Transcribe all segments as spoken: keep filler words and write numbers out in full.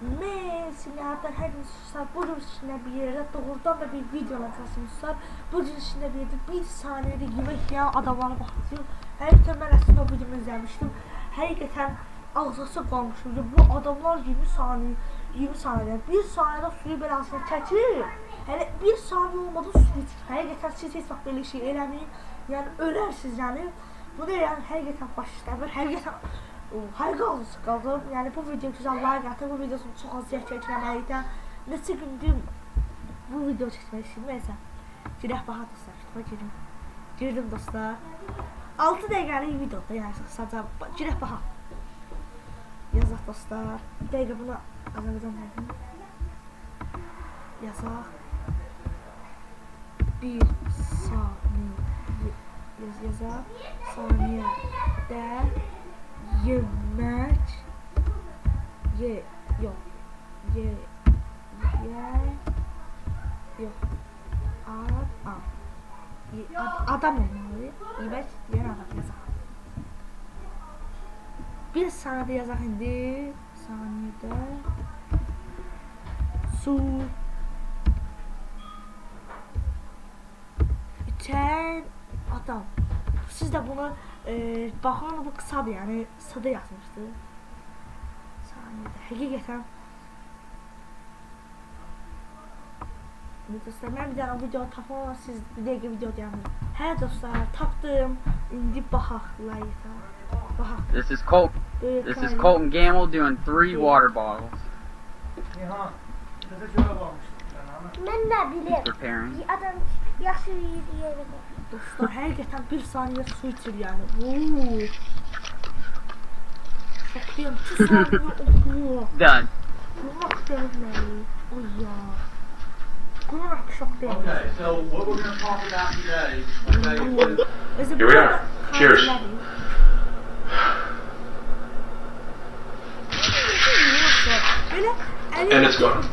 Mesilerden her hususlar bu içinde bir yere doğrudan da bir video arkadaşlar. Bu içinde bir yerde bir saniyede yemek yiyen adamlara bakıyor. Hakikaten ben aslında o videomu izlemiştim. Hakikaten ağzısı kalmışım. Bu adamlar yirmi saniye yirmi saniyede bir saniyede suyu belasını çekir. Hele bir saniye olmadı suyu çekir. Hakikaten siz hiç bak böyle şey eləmeyin. Yani ölersiniz yani. Bu da yani hakikaten başlar. Hakikaten harika ağzısı kaldım. Yani bu video güzel like atın. Bu videosunu çok az yer çekmemeliydəm. Neçə gündür bu video çekmek için. Neyse. Girək baxa dostlar. Tutma girin. Girdim dostlar. altı dəqiqəlik videoda yani sadəcə girək baxa. Yazaq dostlar. Bir dəqiqə bunu Azərbaycan verdim. Yazaq. Bir saniye yaz yazaq. Saniyədə yemək ye yok ye ye yok ad ad, ad adam olmalı. Yemek yer adam yazaq. Bir saniyede yazaq indi. Saniyede su içen adam. Siz de bunu e, bakın bu kısadır yani sada yazmıştı. Saniyede hakikaten dostlar ben bir tane video tapamam siz bir dakika video diyelim. He dostlar taptım. İndi baxaq layıqa. Baxaq. This is Colt. This is Colton Gamble doing three water bottles. Ben de bilirim. Preparing. Adam yaxşı yeri. Dostlar hakikaten bir saniye su içir yani. Oo. Şokluyum. iki saniye okuyor. Done. Kulak derimleri. Oy ya. Kulak şokluyum. Okay, so what we're going to talk about today, okay, is Here we are. Cheers. And it's gone.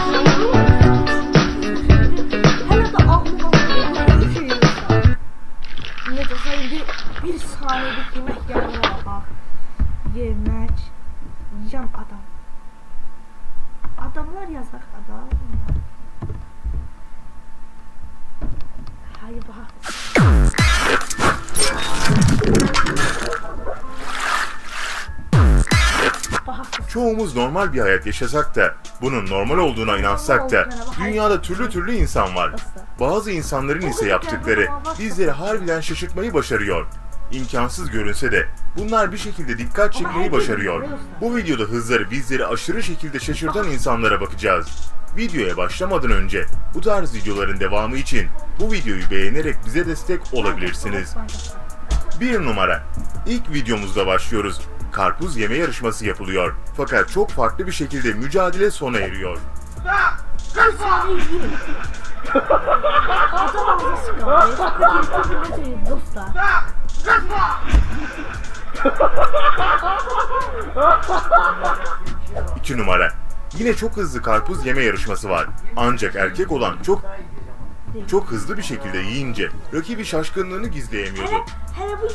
Bir saniyelik yemek yerine bak. Yemek yiyeceğim adam. Adamlar yazak adam. Hayır bak. Çoğumuz normal bir hayat yaşasak da, bunun normal olduğuna inansak da, dünyada türlü türlü insan var. Bazı insanların ise yaptıkları bizleri harbiden şaşırtmayı başarıyor. İmkansız görünse de bunlar bir şekilde dikkat çekmeyi başarıyor. Bu videoda hızları bizleri aşırı şekilde şaşırtan insanlara bakacağız. Videoya başlamadan önce bu tarz videoların devamı için bu videoyu beğenerek bize destek olabilirsiniz. Bir numara. İlk videomuzda başlıyoruz. Karpuz yeme yarışması yapılıyor. Fakat çok farklı bir şekilde mücadele sona eriyor. Bir saniye yiyeyim. Adam ağzısı kaldı. Dostlar. İki numara. Yine çok hızlı karpuz yeme yarışması var. Ancak erkek olan çok çok hızlı bir şekilde yiyince rakibi şaşkınlığını gizleyemiyordu. Hele, hele bu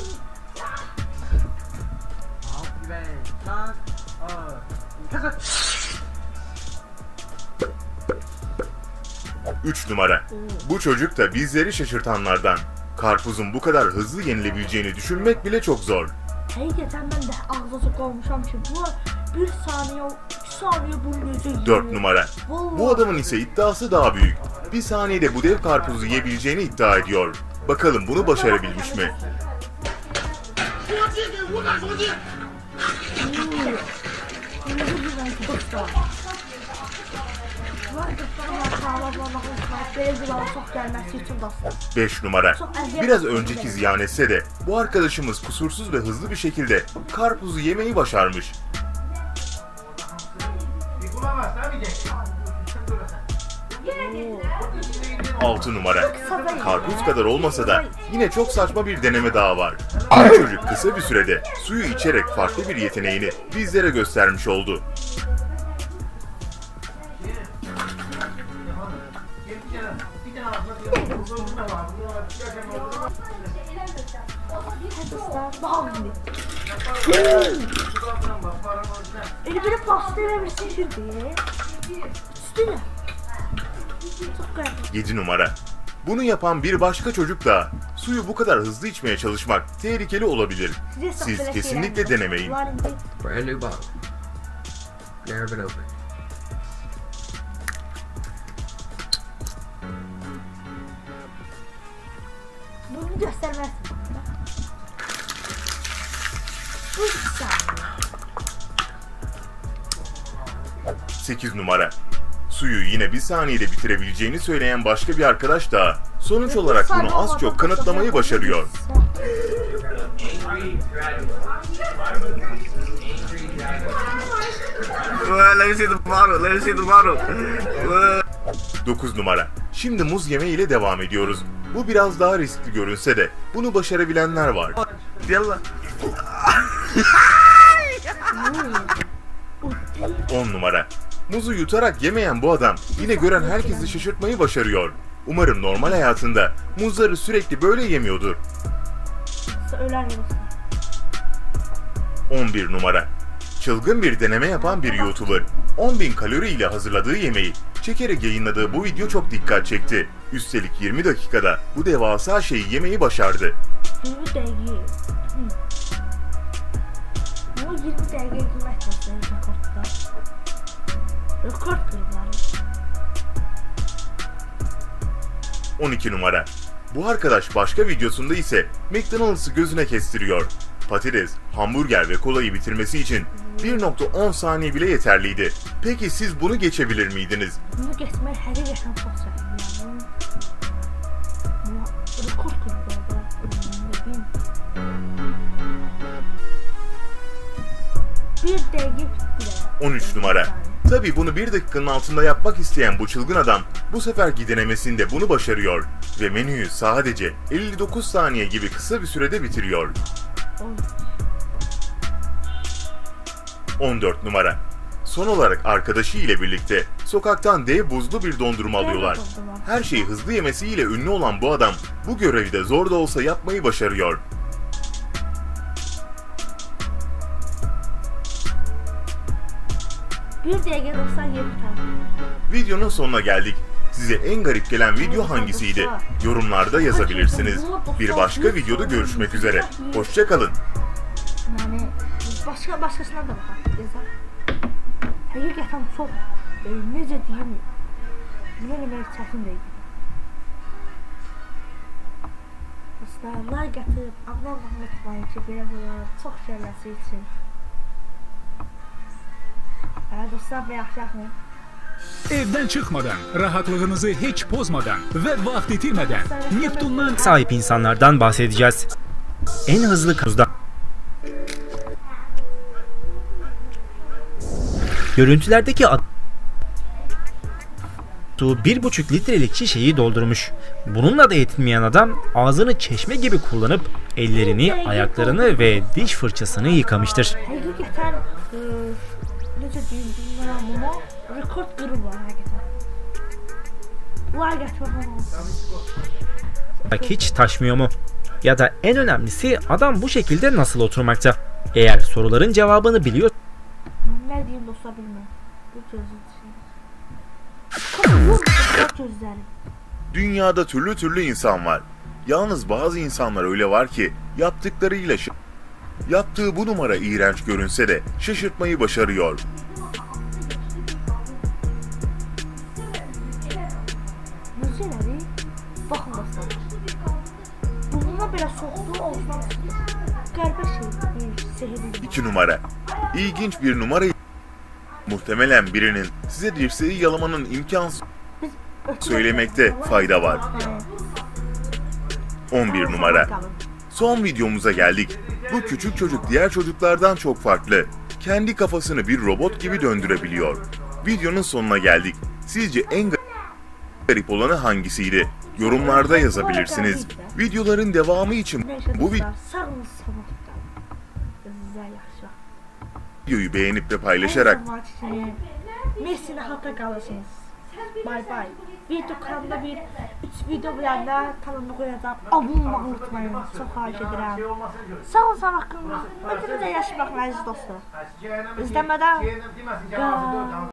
Üç numara. Bu çocuk da bizleri şaşırtanlardan. Karpuzun bu kadar hızlı yenilebileceğini düşünmek bile çok zor. Hakikaten ben de ağzısı olmuşam ki bu bir saniye, iki saniye bunun yüzü Dört numara. Bu adamın ise iddiası daha büyük. Bir saniyede bu dev karpuzu yiyebileceğini iddia ediyor. Bakalım bunu başarabilmiş mi? Beş numara. Biraz önceki ziyan etse de bu arkadaşımız kusursuz ve hızlı bir şekilde karpuzu yemeyi başarmış. Altı numara. Karpuz kadar olmasa da yine çok saçma bir deneme daha var. Bu çocuk kısa bir sürede suyu içerek farklı bir yeteneğini bizlere göstermiş oldu. Dostlar, bax indi. Elə belə pasta eləmirsin şimdi. Üstüne. Çok garip. yedi numara. Bunu yapan bir başka çocuk da suyu bu kadar hızlı içmeye çalışmak tehlikeli olabilir. Siz kesinlikle denemeyin. Brand new bottle. Never been opened. Bunu göstermezsin. Bu güzel. sekiz numara. Suyu yine bir saniyede bitirebileceğini söyleyen başka bir arkadaş da sonuç olarak bunu az çok kanıtlamayı başarıyor. dokuz numara. Şimdi muz yeme ile devam ediyoruz. Bu biraz daha riskli görünse de bunu başarabilenler var. on numara. Muzu yutarak yemeyen bu adam yine gören herkesi şaşırtmayı başarıyor. Umarım normal hayatında muzları sürekli böyle yemiyordur. on bir numara. Çılgın bir deneme yapan bir YouTuber on bin kalori ile hazırladığı yemeği çekerek yayınladığı bu video çok dikkat çekti. Üstelik yirmi dakikada bu devasa şeyi yemeyi başardı. yirmi dəqiqə. Bu yirmi dəqiqə yemək lazım rekortda. Rekord kırmalı. on iki numara. Bu arkadaş başka videosunda ise McDonald's'ı gözüne kestiriyor. Patates, hamburger ve kolayı bitirmesi için bir nokta on saniye bile yeterliydi. Peki siz bunu geçebilir miydiniz? Bunu geçmeyi həqiqətən çox çətindir. Bu rekord kırmalı. Bir dəqiqə bitdi. on üç numara. Tabii bunu bir dakikanın altında yapmak isteyen bu çılgın adam bu seferki denemesinde bunu başarıyor ve menüyü sadece elli dokuz saniye gibi kısa bir sürede bitiriyor. on dört numara. Son olarak arkadaşı ile birlikte sokaktan dev buzlu bir dondurma alıyorlar. Her şeyi hızlı yemesiyle ünlü olan bu adam bu görevi de zor da olsa yapmayı başarıyor. Bir dəqiqə doksan yedi tane. Videonun sonuna geldik. Size en garip gelen video hangisiydi? Yorumlarda yazabilirsiniz. Bir başka videoda görüşmek üzere. Hoşça kalın. Yani başka başkasına da bakar. Yazar. Həqiqətən çox e, necə deyim? Bunu demək çətin deyil. Dostlar, like atıb, abone olmayı unutmayın ki, belə videolar çox gəlməsi üçün. Hə, dostlar, bəyəxşəkmi? Evdən çıxmadan, rahatlığınızı heç pozmadan və vaxt itirmədən Neptundan sahip insanlardan bahsedeceğiz. En hızlı hızda. Görüntülerdeki adam su bir buçuk litrelik şişeyi doldurmuş. Bununla da yetinmeyen adam ağzını çeşme gibi kullanıp ellerini, ayaklarını ve diş fırçasını yıkamıştır. Həqiqətən e, necə deyim, bilmirəm amma rekord qırıblar həqiqətən. Like atıb. Hiç taşmıyor mu? Ya da en önemlisi adam bu şekilde nasıl oturmakta? Eğer soruların cevabını biliyor. Ne diyeyim dostlar bilmiyorum. Bu gözü için. Çok gözlerim. Dünyada türlü türlü insan var. Yalnız bazı insanlar öyle var ki yaptıklarıyla ş- yaptığı bu numara iğrenç görünse de şaşırtmayı başarıyor. Gözleri bakın dostlar. Burnuna böyle soktuğu olsan garip şey, sehirli. iki numara. İlginç bir numara. Muhtemelen birinin size dirseği yalamanın imkansız söylemekte fayda var. on bir numara. Son videomuza geldik. Bu küçük çocuk diğer çocuklardan çok farklı. Kendi kafasını bir robot gibi döndürebiliyor. Videonun sonuna geldik. Sizce en garip olanı hangisiydi? Yorumlarda yazabilirsiniz. Videoların devamı için bu videoyu beğenip ve paylaşarak Messi'ne hatta kalırsınız. Bay bay. Video kanalımda bir üç video biləndə kanalımda qoyacağım. Abone olmağı unutmayın. Çox xahiş edirəm. Sağ olun, sağ haqqında. Ötürüncə yaşamaq məziz dostlar. İzləmədən